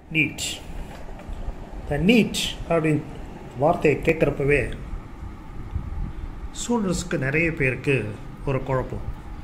NEET. இந்த NEET அப்படின்னு வார்த்தையை கேட்குறப்பவே ஸ்டூடெண்ட்ஸுக்கு நிறைய பேருக்கு ஒரு குழப்பம்.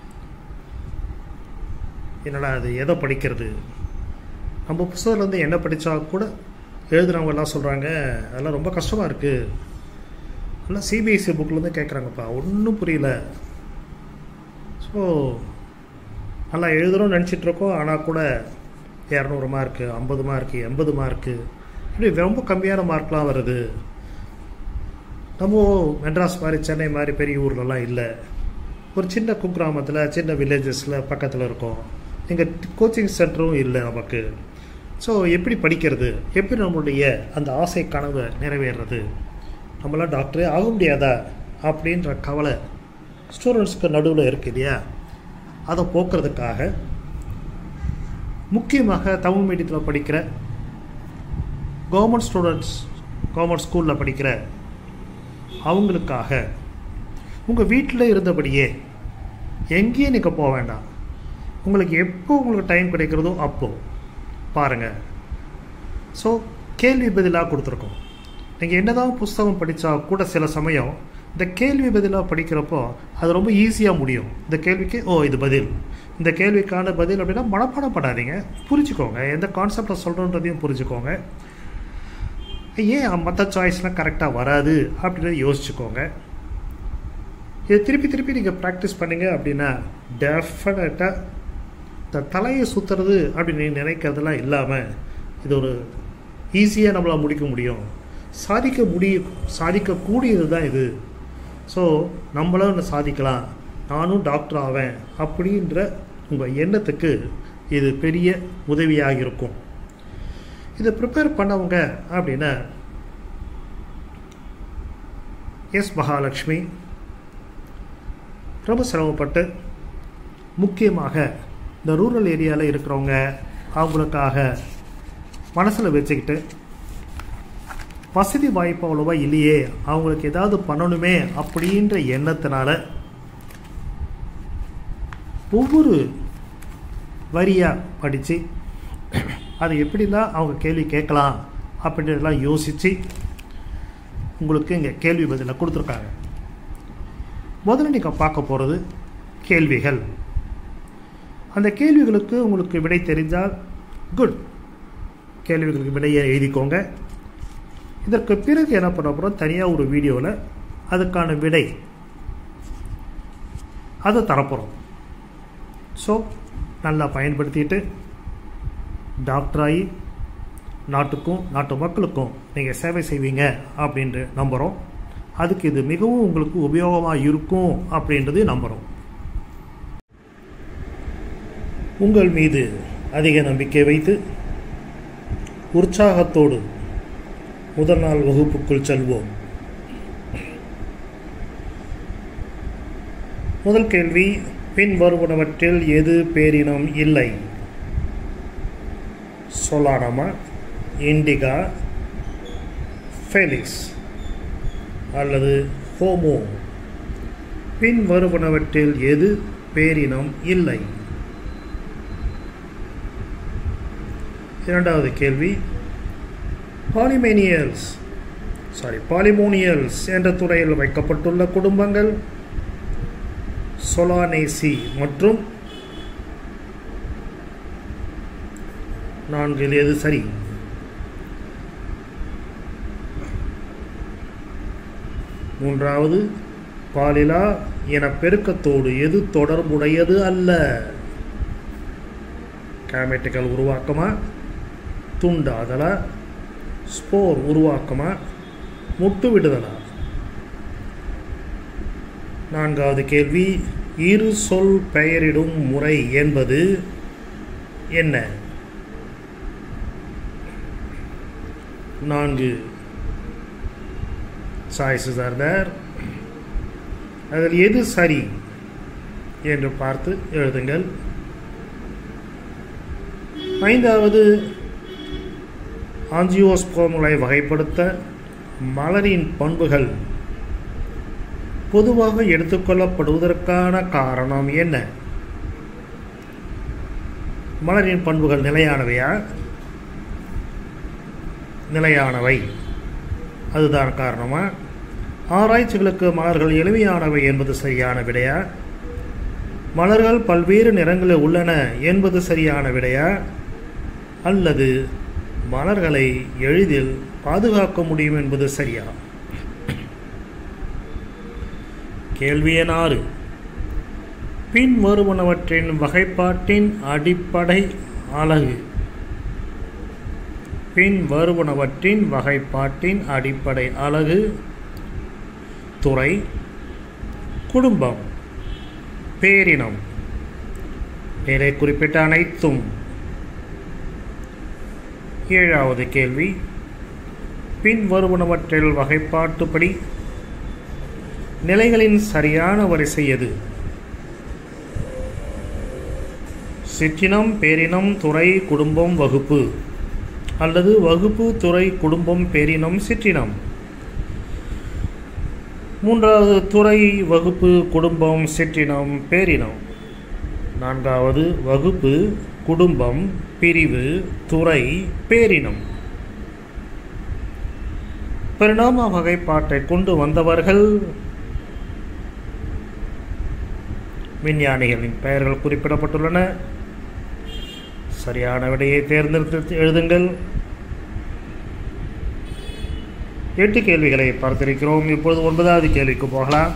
என்னடா அது, எதை படிக்கிறது? நம்ம புத்தகத்துலேருந்து என்ன படித்தா கூட எழுதுகிறவங்கெல்லாம் சொல்கிறாங்க அதெல்லாம் ரொம்ப கஷ்டமாக இருக்குது, எல்லாம் சிபிஎஸ்சி புக்கிலேருந்து கேட்குறாங்கப்பா, ஒன்றும் புரியல. ஸோ நல்லா எழுதுகிறோம்னு நினச்சிட்ருக்கோம், ஆனால் கூட 200 மார்க்கு, 50 மார்க்கு, 80 மார்க்கு, இப்படி ரொம்ப கம்மியான மார்க்லாம் வருது. நம்ம மெட்ராஸ் மாதிரி, சென்னை மாதிரி பெரிய ஊர்லலாம் இல்லை, ஒரு சின்ன குக்கிராமத்தில், சின்ன வில்லேஜஸில் பக்கத்தில் இருக்கோம். இங்கே கோச்சிங் சென்டரும் இல்லை நமக்கு. ஸோ எப்படி படிக்கிறது, எப்படி நம்மளுடைய அந்த ஆசை கனவை நிறைவேறது, நம்மளாம் டாக்டரே ஆக முடியாதா அப்படின்ற கவலை ஸ்டூடெண்ட்ஸ்க்கு நடுவில் இருக்கு இல்லையா? அதை போக்குறதுக்காக முக்கியமாக தமிழ் மீடியத்தில் படிக்கிற கவர்மெண்ட் ஸ்டூடெண்ட்ஸ், கவர்மெண்ட் ஸ்கூலில் படிக்கிற அவங்களுக்காக உங்கள் வீட்டில் இருந்தபடியே எங்கேயும் நீங்கள் போக வேண்டாம், உங்களுக்கு எப்போ உங்களுக்கு டைம் கிடைக்கிறதோ அப்போது பாருங்கள். ஸோ கேள்வி பதிலாக கொடுத்துருக்கோம். நீங்கள் என்ன தான் புஸ்தகம் படித்தா கூட சில சமயம் இந்த கேள்வி பதிலாக படிக்கிறப்போ அது ரொம்ப ஈஸியாக முடியும். இந்த கேள்விக்கு இது பதில், இந்த கேள்விக்கான பதில் அப்படின்னா மனப்பாடம் பண்ணாதீங்க, புரிஞ்சுக்கோங்க, எந்த கான்செப்டை சொல்கிறோன்றதையும் புரிஞ்சுக்கோங்க. ஏன் மற்ற சாய்ஸ்லாம் கரெக்டாக வராது அப்படின்னு யோசிச்சுக்கோங்க. இதை திருப்பி திருப்பி நீங்கள் ப்ராக்டிஸ் பண்ணிங்க அப்படின்னா டெஃபினட்டாக இந்த தலையை சுற்றுறது அப்படின்னு நினைக்கிறதுலாம் இல்லாமல் இது ஒரு ஈஸியாக நம்மளால் முடிக்க முடியும், சாதிக்கக்கூடியது தான் இது. ஸோ நம்மளும் சாதிக்கலாம், நானும் டாக்டர் ஆவேன் அப்படின்ற உங்கள் எண்ணத்துக்கு இது பெரிய உதவியாக இருக்கும். இதை ப்ரிப்பேர் பண்ணவங்க அப்படின்னா எஸ் மகாலட்சுமி ரொம்ப சிரமப்பட்டு, முக்கியமாக இந்த ரூரல் ஏரியாவில் இருக்கிறவங்க அவங்களுக்காக மனசில் வச்சுக்கிட்டு, வசதி வாய்ப்பு அவ்வளோவா இல்லையே, அவங்களுக்கு ஏதாவது பண்ணணுமே அப்படின்ற எண்ணத்தினால ஒவ்வொரு வரியாக படித்து அதை எப்படிலாம் அவங்க கேள்வி கேட்கலாம் அப்படின்றதெல்லாம் யோசித்து உங்களுக்கு இங்கே கேள்வி பதிலை கொடுத்துருக்காங்க. முதல்ல நீங்கள் பார்க்க போகிறது கேள்விகள். அந்த கேள்விகளுக்கு உங்களுக்கு விடை தெரிஞ்சால் குட், கேள்விகளுக்கு விடையை எழுதிக்கோங்க. இதற்கு பிறகு என்ன பண்ண போகிறோம், தனியாக ஒரு வீடியோவில் அதுக்கான விடை அதை தரப்போகிறோம். ஸோ நல்லா பயன்படுத்திட்டு டாக்டராகி நாட்டுக்கும் நாட்டு மக்களுக்கும் நீங்கள் சேவை செய்வீங்க அப்படின்ட்டு நம்புகிறோம். அதுக்கு இது மிகவும் உங்களுக்கு உபயோகமாக இருக்கும் அப்படின்றது நம்புகிறோம். உங்கள் மீது அதிக நம்பிக்கை வைத்து உற்சாகத்தோடு முதல் நாள் வகுப்புக்குள் செல்வோம். முதல் கேள்வி, பின் வருவனவற்றில் எது பேரினம் இல்லை? சொலானமா, இண்டிகா, ஃபெலிக்ஸ் அல்லது ஹோமோ? பின் வருவனவற்றில் எது பேரினம் இல்லை? இரண்டாவது கேள்வி, பாலிமோனியல்ஸ் என்ற துறையில் வைக்கப்பட்டுள்ள குடும்பங்கள் சொலானேசி மற்றும் 4 எது சரி? மூன்றாவது, பாலிலா என பெருக்கத்தோடு எது தொடர்புடையது அல்ல? கேமெட்டிக்கல் உருவாக்கமா, துண்டாதலா, ஸ்போர் உருவாக்கமா, முட்டு விடுதலா? நான்காவது கேள்வி, இரு சொல் பெயரிடும் முறை என்பது என்ன? 4 சாய்ஸஸ் ஆர் தேர். அதில் எது சரி என்று பார்த்து எழுதுங்கள். ஐந்தாவது, ஆஞ்சியோஸ்போர்ம்களை வகைப்படுத்த மலரின் பண்புகள் பொதுவாக எடுத்துக்கொள்ளப்படுவதற்கான காரணம் என்ன? மலரின் பண்புகள் நிலையானவையா நிலையானவை. அதுதான் காரணமா? ஆராய்ச்சிகளுக்கு மலர்கள் எளிமையானவை என்பது சரியான விடையா? மலர்கள் பல்வேறு நிறங்களில் உள்ளன என்பது சரியான விடையா? அல்லது மலர்களை எளிதில் பாதுகாக்க முடியும் என்பது சரியா? கேள்வி எண் 6. பின் வருவனவற்றின் வகைப்பாட்டின் அடிப்படை அலகு. பின் வருவனவற்றின் வகைப்பாட்டின் அடிப்படை அலகு துறை, குடும்பம், பேரினம். மேலே குறிப்பிட்ட அனைத்தும். 7வது கேள்வி. பின் வருவனவற்றில் வகைப்பாட்டுப்படி நிலைகளின் சரியான வரிசை எது? சிற்றினம், பேரினம், துறை, குடும்பம், வகுப்பு. அல்லது வகுப்பு, துறை, குடும்பம், பேரினம், சிற்றினம். 3வது துறை, வகுப்பு, குடும்பம், சிற்றினம், பேரினம். 4வது வகுப்பு, குடும்பம், பிரிவு, துறை, பேரினம். பரிணாம வகைப்பாட்டை கொண்டு வந்தவர்கள் விஞ்ஞானிகளின் பெயர்கள் குறிப்பிடப்பட்டுள்ளன. சரியான விடையை தேர்ந்தெடுத்து எழுதுங்கள். 8 கேள்விகளை பார்த்திருக்கிறோம். இப்பொழுது 9வது கேள்விக்கு போகலாம்.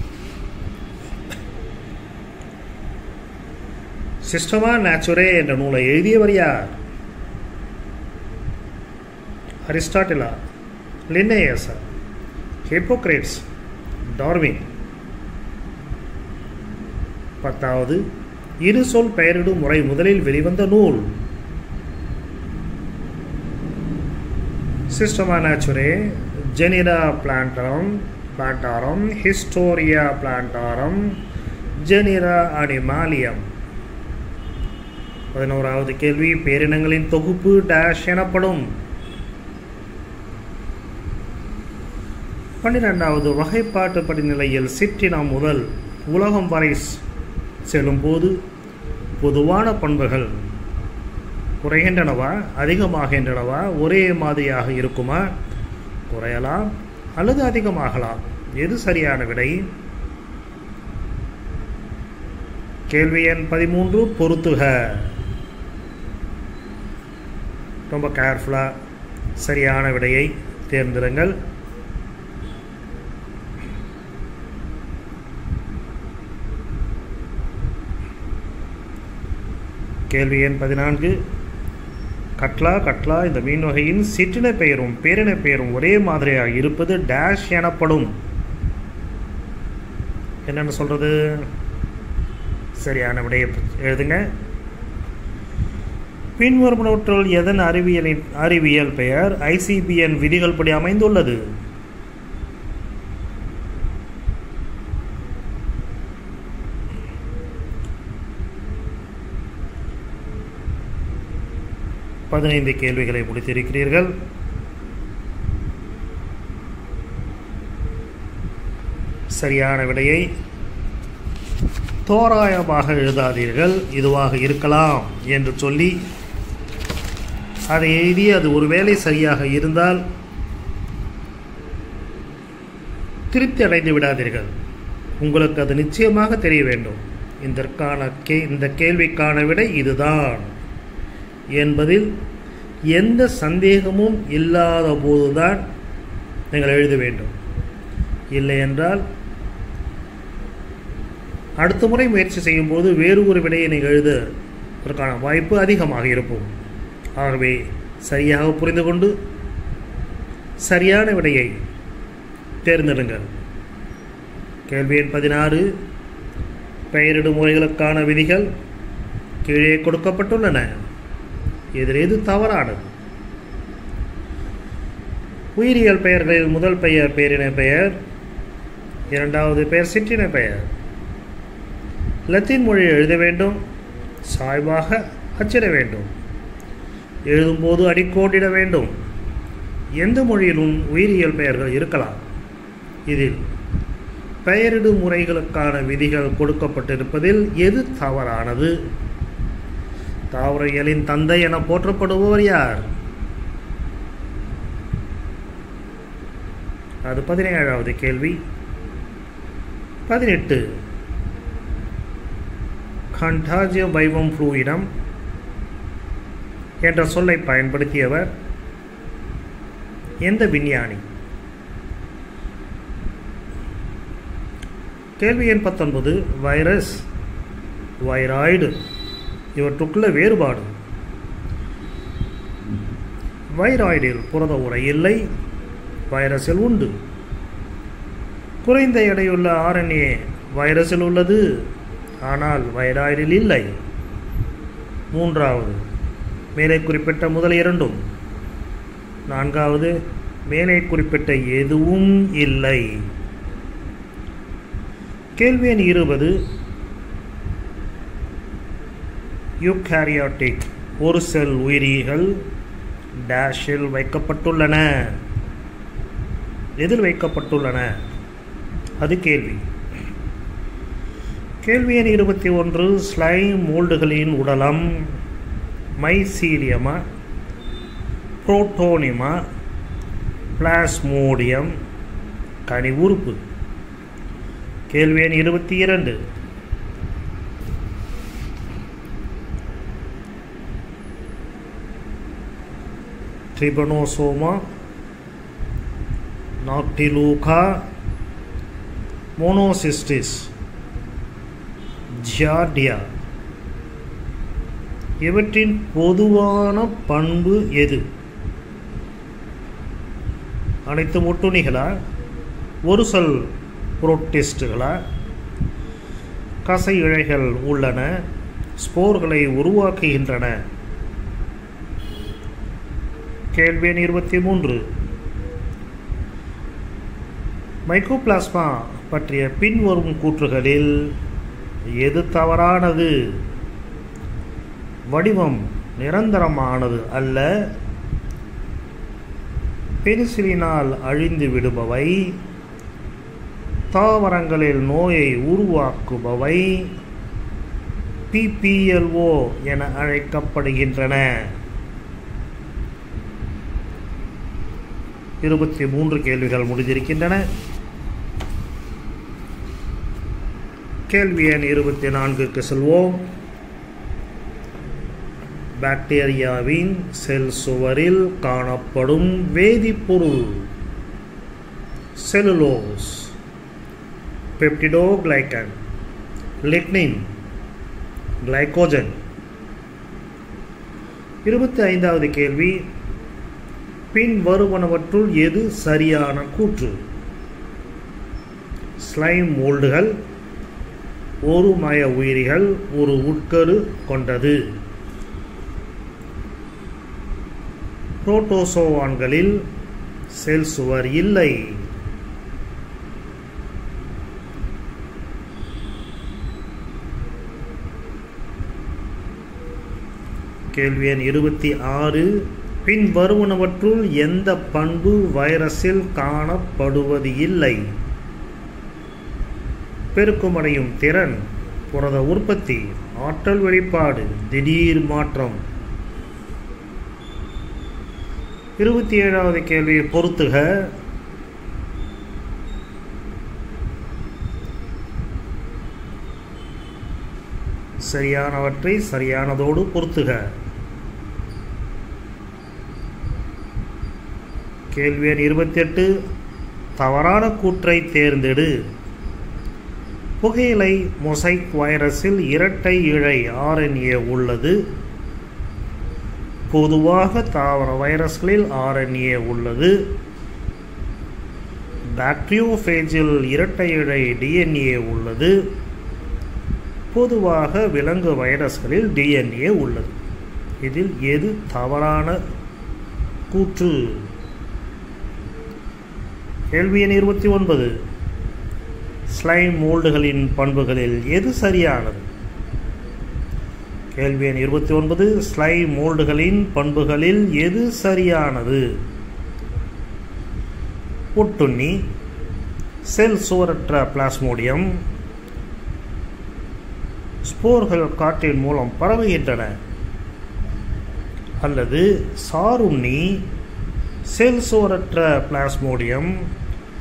சிஸ்டமா நேச்சுரே என்ற நூலை எழுதியவர் யார்? அரிஸ்டாட்டிலா, லின்னேயஸ், ஹிப்போக்ரேட்ஸ், டார்வின். 10வது இரு சொல் பெயரிடும் முறை முதலில் வெளிவந்த நூல். Systema Naturae, Genera Plantarum, Historia Plantarum, Genera Animalium. 11வது கேள்வி. பேரினங்களின் தொகுப்பு டேஷ் எனப்படும். 12வது வகைப்பாட்டு படிநிலையில் சிற்றினம் முதல் உலகம் வரை செல்லும் போது பொதுவான பண்புகள் குறைகின்றனவா, அதிகமாகின்றனவா, ஒரே மாதிரியாக இருக்குமா, குறையலாம் அல்லது அதிகமாகலாம்? எது சரியான விடை? கேள்வி எண் 13. பொருத்துக. ரொம்ப கேர்ஃபுல்லாக சரியான விடையை தேர்ந்தெடுங்கள். கேள்வி எண் 14. கட்லா இந்த மீன் வகையின் சிற்றின பெயரும் பேரின பெயரும் ஒரே மாதிரியாக இருப்பது டேஷ் எனப்படும். என்னென்னு சொல்றது? சரியான விடையை எழுதுங்க. பின்வருவனவற்றுள் எதன் அறிவியல் பெயர் ICBN விதிகள் படி அமைந்துள்ளது? பதினைந்து கேள்விகளை முடித்திருக்கிறீர்கள். சரியான விடையை தோராயமாக எழுதாதீர்கள். இதுவாக இருக்கலாம் என்று சொல்லி அதை எழுதி அது ஒருவேளை சரியாக இருந்தால் திருப்தி அடைந்து விடாதீர்கள். உங்களுக்கு அது நிச்சயமாக தெரிய வேண்டும். இந்த கேள்விக்கான விடை இதுதான் என்பதில் எந்த சந்தேகமும் இல்லாத போதுதான் நீங்கள் எழுத வேண்டும். இல்லை என்றால் அடுத்த முறை முயற்சி செய்யும் போது வேறு ஒரு விடையை நீங்கள் எழுதுவதற்கான வாய்ப்பு அதிகமாக இருக்கும். ஆகவே சரியாக புரிந்து கொண்டு சரியான விடையை தேர்ந்தெடுங்கள். கேள்வி எண் 16. பெயரிடும் முறைகளுக்கான விதிகள் கீழே கொடுக்கப்பட்டுள்ளன. இதில் எது தவறானது? உயிரியல் பெயர்களில் முதல் பெயர் பேரின பெயர், இரண்டாவது பெயர் சிற்றின பெயர். லத்தீன் மொழி எழுத வேண்டும், சாய்வாக அச்சிட வேண்டும், எழுதும்போது அடிக்கோடிட வேண்டும். எந்த மொழியிலும் உயிரியல் பெயர்கள் இருக்கலாம். இதில் பெயரிடும் முறைகளுக்கான விதிகள் கொடுக்கப்பட்டிருப்பதில் எது தவறானது? தாவரவியலின் தந்தை என போற்றப்படுபவர் யார்? அது 17வது கேள்வி. 18 கண்டாஜிய வைவம் ஃப்ளூயிடம் என்ற சொல்லை பயன்படுத்தியவர் எந்த விஞ்ஞானி? கேள்வி எண் 19 வைரஸ், வைராய்டு இவற்றுக்குள்ள வேறுபாடு. வைராய்டில் புரத உரை இல்லை, வைரஸில் உண்டு. குறைந்த எடையுள்ள RNA வைரஸில் உள்ளது, ஆனால் வைராய்டில் இல்லை. 3வது மேலே குறிப்பிட்ட முதல் இரண்டும். 4வது மேலே குறிப்பிட்ட எதுவும் இல்லை. கேள்வி எண் 20 யூகாரியோட்டிக் ஒரு செல் உயிரிகள் டேஷில் வைக்கப்பட்டுள்ளன. எதில் வைக்கப்பட்டுள்ளன? அது கேள்வி. கேள்வி எண் 21 ஸ்லைம் மோல்டுகளின் உடலம் மைசீலியமா, புரோட்டோனியமா, பிளாஸ்மோடியம் கனி உறுப்பு? கேள்வி எண் 22 ட்ரிபனோசோமா, நாக்டிலூகா, மோனோசிஸ்டிஸ், ஜியார்டியா இவற்றின் பொதுவான பண்பு எது? அனைத்து ஒட்டுண்ணிகளா, ஒரு செல் புரோட்டிஸ்டுகளா, கசை இழைகள் உள்ளன, ஸ்போர்களை உருவாக்குகின்றன? கேள்வி எண் 23 மைக்கோபிளாஸ்மா பற்றிய பின்வரும் கூற்றுகளில் எது தவறானது? வடிவம் நிரந்தரமானது அல்ல, பெனிசிலினால் அழிந்து விடுபவை, தாவரங்களில் நோயை உருவாக்குபவை, PPLO என அழைக்கப்படுகின்றன. 23 கேள்விகள் முடிந்திருக்கின்றன. கேள்வி எண் 24க்கு செல்வோம். பாக்டீரியாவின் செல் சுவரில் காணப்படும் வேதிப்பொருள் செல்லுலோஸ், பெப்டிடோகிளைகன், லிக்னின், கிளைகோஜன். 25வது கேள்வி பின் வருவனவற்றுள் எது சரியான கூற்று? ஸ்லைம் மோல்டுகள் ஒரு மய உயிரிகள் ஒரு உட்கரு கொண்டது. புரோட்டோசோவான்களில் செல் சுவர் இல்லை. கேள்வி எண் 26 பின் வருவனவற்றுள் எந்த பண்பு வைரஸில் காணப்படுவது இல்லை? பெருக்கமடையும் திறன், புரத உற்பத்தி, ஆற்றல் வெளிப்பாடு, திடீர் மாற்றம். 27வது கேள்வியை பொறுத்துக. சரியானவற்றை சரியானதோடு பொறுத்துக. கேள்வி எண் 28 தவறான கூற்றை தேர்ந்தெடு. புகையிலை மொசைக் வைரஸில் இரட்டை இழை RNA உள்ளது. பொதுவாக தாவர வைரஸ்களில் RNA உள்ளது. பாக்டீரியோஃபேஜில் இரட்டை இழை DNA உள்ளது. பொதுவாக விலங்கு வைரஸ்களில் DNA உள்ளது. இதில் எது தவறான கூற்று? கேள்வி எண் 29 ஸ்லைம் மோல்டுகளின் பண்புகளில் எது சரியானது? கேள்வி எண் 29 ஸ்லைம் மோல்டுகளின் பண்புகளில் எது சரியானது? ஒட்டுண்ணி, செல் சுவரற்ற பிளாஸ்மோடியம், ஸ்போர்கள் காற்றின் மூலம் பரவுகின்றன, அல்லது சாருண்ணி, செல் சுவரற்ற பிளாஸ்மோடியம்,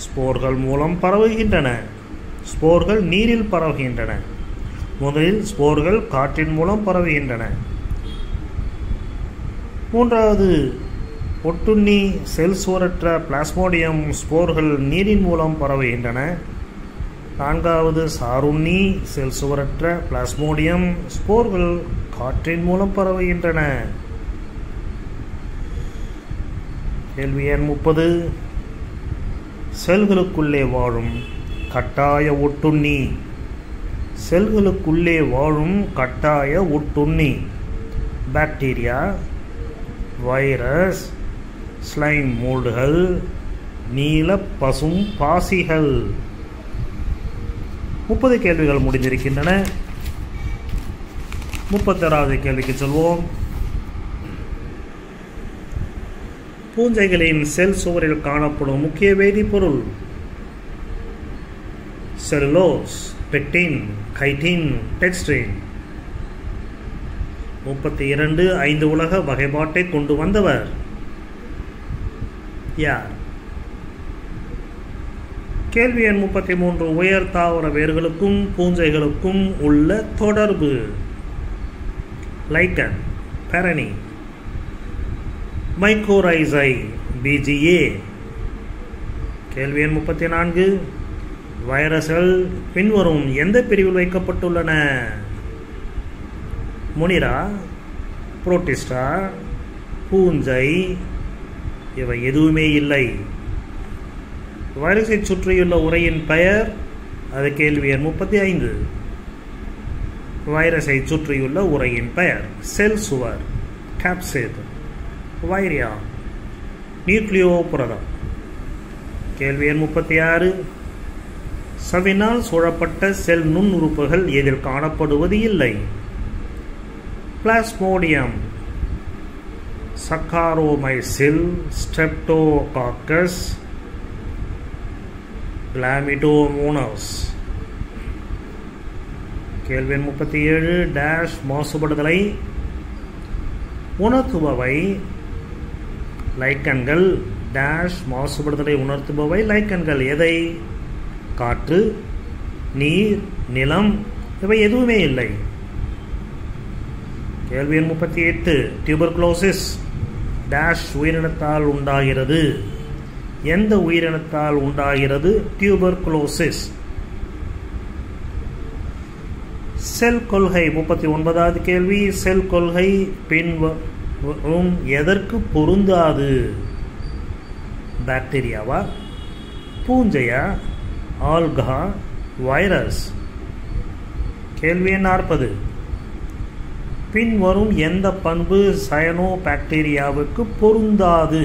ஸ்போர்கள் மூலம் பரவுகின்றன. ஸ்போர்கள் நீரில் பரவுகின்றன. முதலில் ஸ்போர்கள் காற்றின் மூலம் பரவுகின்றன. மூன்றாவது, ஒட்டுண்ணி செல் சுவரற்ற பிளாஸ்மோடியம் ஸ்போர்கள் நீரின் மூலம் பரவுகின்றன. நான்காவது, சாருண்ணி செல் சுவரற்ற பிளாஸ்மோடியம் ஸ்போர்கள் காற்றின் மூலம் பரவுகின்றன. கேள்வி எண் 30. செல்களுக்குள்ளே வாழும் கட்டாய ஒட்டுண்ணி. செல்களுக்குள்ளே வாழும் கட்டாய ஒட்டுண்ணி பாக்டீரியா, வைரஸ், ஸ்லைம் மோல்டுகள், நீல பசும் பாசிகள். 30 கேள்விகள் முடிந்திருக்கின்றன. 31வது கேள்விக்கு செல்வோம். பூஞ்சைகளின் செல் சுவரில் காணப்படும் முக்கிய வேதிப்பொருள். Cellulose, pectin, chitin, dextrin. 32. 5 உலக வகைப்பாட்டை கொண்டு வந்தவர் யார்? கேள்வி எண் 33. உயர் தாவர வேர்களுக்கும் பூஞ்சைகளுக்கும் உள்ள தொடர்பு. லைக்கன், பெரணி, மைக்கோரைசை, பிஜிஏ. கேள்வி எண் 34. வைரஸ்கள் பின்வரும் எந்த பிரிவில் வைக்கப்பட்டுள்ளன? முனிரா, புரோட்டிஸ்டா, பூஞ்சை. இவை எதுவுமே இல்லை. வைரஸை சுற்றியுள்ள உரையின் பெயர். அது கேள்வி எண் 35. வைரஸை சுற்றியுள்ள உரையின் பெயர். செல் சுவர், கேப்சிட், வைரியா, நியூக்ளியோ புரதம். கேள்வி எண் 36. சவினால் சூழப்பட்ட செல் நுண்ணுறுப்புகள் எதில் காணப்படுவது இல்லை? பிளாஸ்மோடியம், சக்காரோமைசில், ஸ்ட்ரெப்டோகாக்கஸ், கிளாமிடோமோனஸ். கேள்வி எண் 37. டேஷ் மாசுபடுதலை உணர்த்துபவை லைக்கன்கள். டேஷ் மாசுபடுதலை உணர்த்துபவை லைக்கன்கள். எதை? காற்று, நீர், நிலம். இவை எதுவுமே இல்லை. கேள்வி எண் 38. டியூபர்குலோசிஸ் டேஷ் உயிரினத்தால் உண்டாகிறது. எந்த உயிரினத்தால் உண்டாகிறது டியூபர்குலோசிஸ்? செல் கொள்கை. 39வது கேள்வி. செல் கொள்கை பின்வரும் எதற்கு பொருந்தாது? பாக்டீரியாவா, பூஞ்சையா, ஆல்கா, வைரஸ்? கேள்வி எண் 40. பின்வரும் எந்த பண்பு சயனோ பாக்டீரியாவுக்கு பொருந்தாது?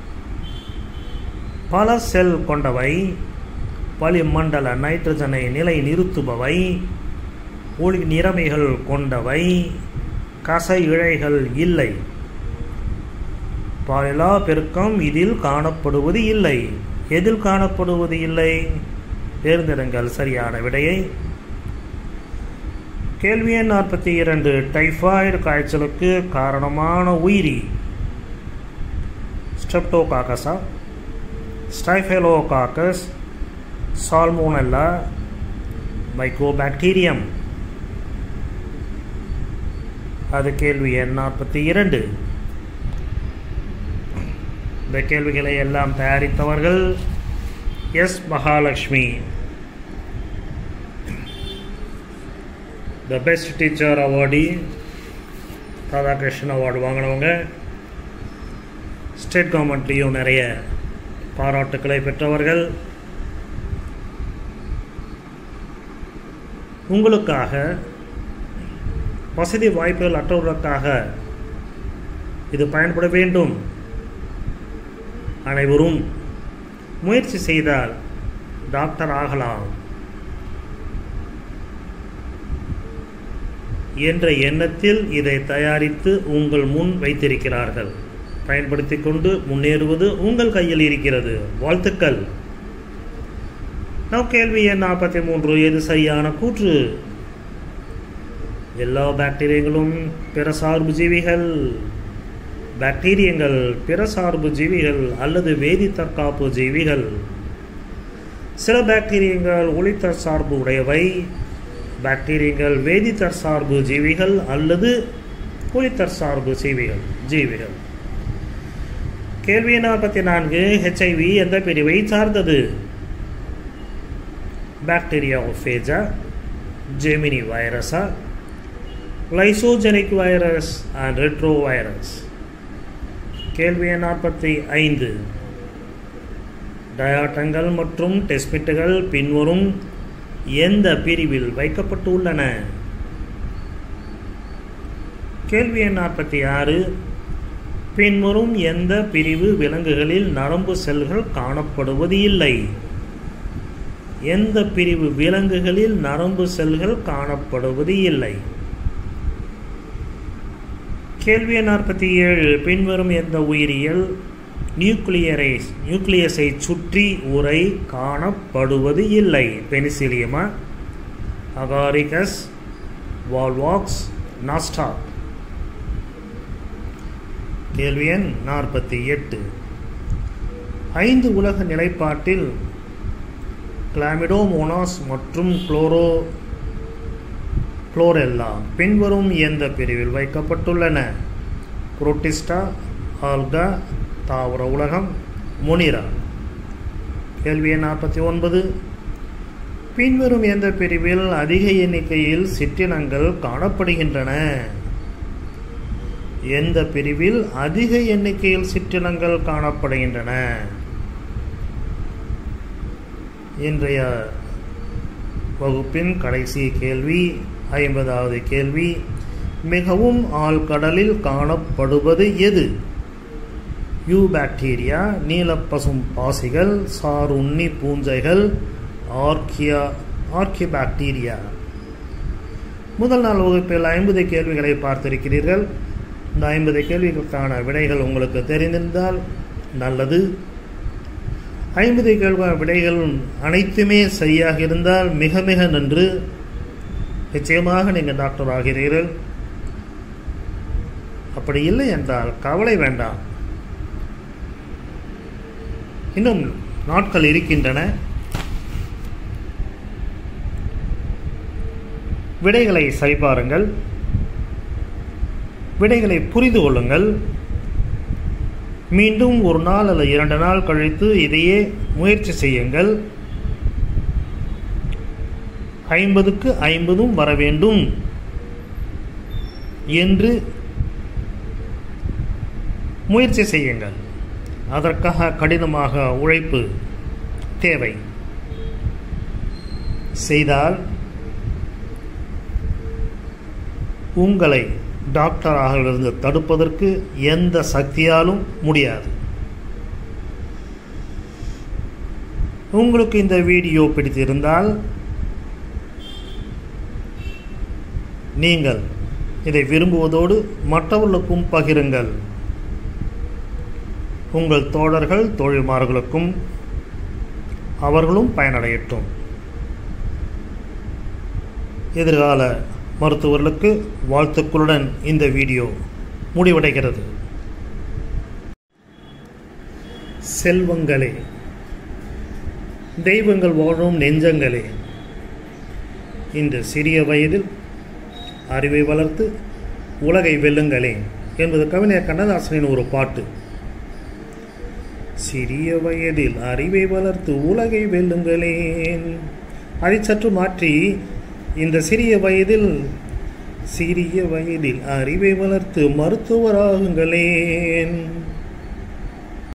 பல செல் கொண்டவை, வளிமண்டல நைட்ரஜனை நிலை நிறுத்துபவை, ஒளி நிறமைகள் கொண்டவை, கசை இழைகள் இல்லை. பாலிலா பெருக்கம் இதில் காணப்படுவது இல்லை. எதில் காணப்படுவது இல்லை? தேர்ந்தெடுங்கள் சரியான விடையை. கேள்வி எண் 42. டைபாய்டு காய்ச்சலுக்கு காரணமான உயிரி. ஸ்ட்ரெப்டோகாக்கஸா, ஸ்டைஃபெலோகாக்கஸ், சால்மோனெல்லா, மைக்கோபாக்டீரியம். அது கேள்வி எண் 42. இந்த கேள்விகளை எல்லாம் தயாரித்தவர்கள் S. Mahalakshmi. The best teacher awardee, Radhakrishnan award வாங்கினவங்க. ஸ்டேட் கவர்மெண்ட்லேயும் நிறைய பாராட்டுக்களை பெற்றவர்கள். உங்களுக்காக, வசதி வாய்ப்புகள் அற்றவர்களுக்காக இது பயன்பட வேண்டும். அனைவரும் முயற்சி செய்தால் டாக்டர் ஆகலாம் என்ற எண்ணத்தில் இதை தயாரித்து உங்கள் முன் வைத்திருக்கிறார்கள். பயன்படுத்தி கொண்டு முன்னேறுவது உங்கள் கையில் இருக்கிறது. வாழ்த்துக்கள். நம் கேள்வி எண் 43. எது சரியான கூற்று? எல்லா பாக்டீரியங்களும் பிற சார்பு ஜீவிகள். பாக்டீரியங்கள் பிற சார்பு ஜீவிகள் அல்லது வேதி தற்காப்பு ஜீவிகள். சில பாக்டீரியங்கள் ஒளித்தர் சார்பு உடையவை. பாக்டீரியங்கள் வேதித்தர் சார்பு ஜீவிகள் அல்லது ஒளித்தர் சார்பு ஜீவிகள். கேள்வி 44. HIV எந்த பிரிவை சார்ந்தது? பாக்டீரியாஃபேஜா, ஜெமினி வைரஸா, lysogenic virus and retrovirus. கேள்வி 45. டயாட்டங்கள் மற்றும் டெஸ்மிட்டுகள் பின்வரும் எந்த பிரிவில் வைக்கப்பட்டுள்ளன? கேள்வி 46. பின்வரும் எந்த பிரிவு விலங்குகளில் நரம்பு செல்கள் காணப்படுவது இல்லை? எந்த பிரிவு விலங்குகளில் நரம்பு செல்கள் காணப்படுவது இல்லை? கேள்வி 47. பின்வரும் எந்த உயிரியல் நியூக்ளியஸை சுற்றி உறை காணப்படுவது இல்லை? பெனிசிலியமா, அகாரிகஸ், வால்வாக்ஸ், நாஸ்டாக். கேள்வி எண் 48. 5 உலக நிலைப்பாட்டில் கிளாமிடோமோனாஸ் மற்றும் குளோரெல்லா பின்வரும் எந்த பிரிவில் வைக்கப்பட்டுள்ளன? புரோட்டிஸ்டா, ஆல்கா, தாவர உலகம், முனிரா. கேள்வி 49. பின்வரும் எந்த பிரிவில் அதிக எண்ணிக்கையில் சிற்றினங்கள் காணப்படுகின்றன? எந்த பிரிவில் அதிக எண்ணிக்கையில் சிற்றினங்கள் காணப்படுகின்றன? இன்றைய வகுப்பின் கடைசி கேள்வி 50வது கேள்வி. மிகவும் ஆழ்கடலில் காணப்படுவது எது? யூபாக்டீரியா, நீலப்பசும் பாசிகள், சாருண்ணி பூஞ்சைகள், ஆர்கிபாக்டீரியா. முதல் நாள் வகுப்பில் 50 கேள்விகளை பார்த்திருக்கிறீர்கள். இந்த 50 கேள்விகளுக்கான விடைகள் உங்களுக்கு தெரிந்திருந்தால் நல்லது. 50 கேள்வி விடைகள் அனைத்துமே சரியாக இருந்தால் மிக மிக நன்று. நிச்சயமாக நீங்கள் டாக்டர் ஆகிறீர்கள். அப்படி இல்லை என்றால் கவலை வேண்டாம். இன்னும் நாட்கள் இருக்கின்றன. விடைகளை சரிபாருங்கள், விடைகளை புரிந்து கொள்ளுங்கள். மீண்டும் ஒரு நாள் அல்லது 2 நாள் கழித்து இதையே முயற்சி செய்யுங்கள். 50க்கு 50ம் வர வேண்டும் என்று முயற்சி செய்யுங்கள். அதற்காக கடினமாக உழைப்பு தேவை. செய்தால் உங்களை டாக்டராக இருந்து தடுப்பதற்கு எந்த சக்தியாலும் முடியாது. உங்களுக்கு இந்த வீடியோ பிடித்திருந்தால் நீங்கள் இதை விரும்புவதோடு மற்றவர்களுக்கும் பகிருங்கள். உங்கள் தோழர்கள் தோழிமார்களுக்கும் அவர்களும் பயனடையட்டும். எதிர்கால மருத்துவர்களுக்கு வாழ்த்துக்களுடன் இந்த வீடியோ முடிவடைகிறது. செல்வங்களே, தெய்வங்கள் வாழும் நெஞ்சங்களே, இந்த சிறிய வயதில் அறிவை வளர்த்து உலகை வெல்லுங்களே என்பது கவிஞர் கண்ணதாசனின் ஒரு பாட்டு. சிறிய வயதில் அறிவை வளர்த்து உலகை வெல்லுங்களேன். அதை சற்று மாற்றி இந்த சிறிய வயதில் அறிவை வளர்த்து மருத்துவராகுங்களேன்.